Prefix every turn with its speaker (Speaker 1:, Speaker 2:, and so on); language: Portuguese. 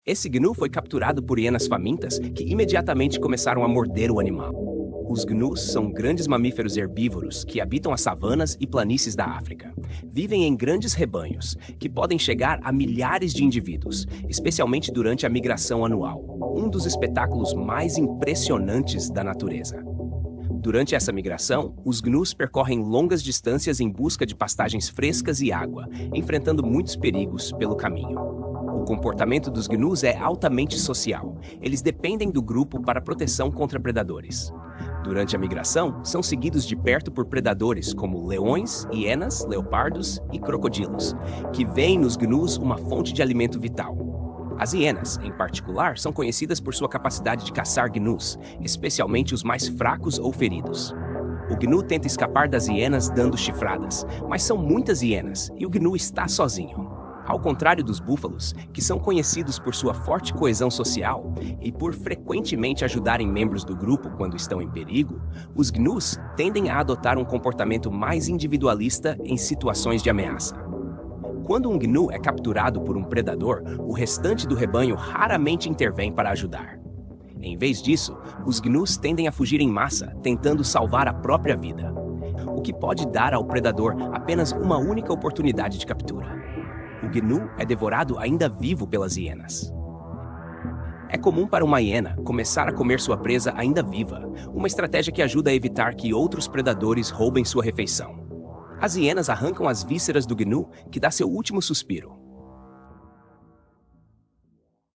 Speaker 1: Esse gnu foi capturado por hienas famintas que imediatamente começaram a morder o animal. Os gnus são grandes mamíferos herbívoros que habitam as savanas e planícies da África. Vivem em grandes rebanhos, que podem chegar a milhares de indivíduos, especialmente durante a migração anual, um dos espetáculos mais impressionantes da natureza. Durante essa migração, os gnus percorrem longas distâncias em busca de pastagens frescas e água, enfrentando muitos perigos pelo caminho. O comportamento dos gnus é altamente social. Eles dependem do grupo para proteção contra predadores. Durante a migração, são seguidos de perto por predadores como leões, hienas, leopardos e crocodilos, que veem nos gnus uma fonte de alimento vital. As hienas, em particular, são conhecidas por sua capacidade de caçar gnus, especialmente os mais fracos ou feridos. O gnu tenta escapar das hienas dando chifradas, mas são muitas hienas e o gnu está sozinho. Ao contrário dos búfalos, que são conhecidos por sua forte coesão social e por frequentemente ajudarem membros do grupo quando estão em perigo, os gnus tendem a adotar um comportamento mais individualista em situações de ameaça. Quando um gnu é capturado por um predador, o restante do rebanho raramente intervém para ajudar. Em vez disso, os gnus tendem a fugir em massa, tentando salvar a própria vida, o que pode dar ao predador apenas uma única oportunidade de captura. O gnu é devorado ainda vivo pelas hienas. É comum para uma hiena começar a comer sua presa ainda viva, uma estratégia que ajuda a evitar que outros predadores roubem sua refeição. As hienas arrancam as vísceras do gnu, que dá seu último suspiro.